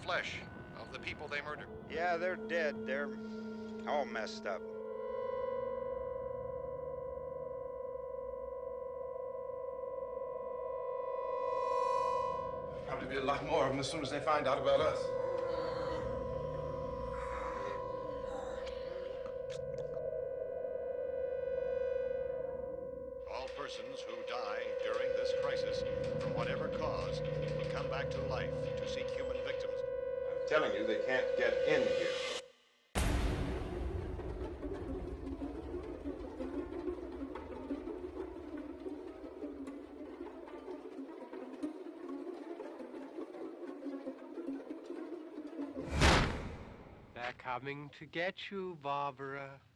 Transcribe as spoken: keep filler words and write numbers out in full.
flesh of the people they murdered. Yeah, they're dead. They're all messed up. Probably be a lot more of them as soon as they find out about us. All persons who die during this crisis, from whatever cause, will come back to life to seek human victims. I'm telling you, they can't get in here. They're coming to get you, Barbara.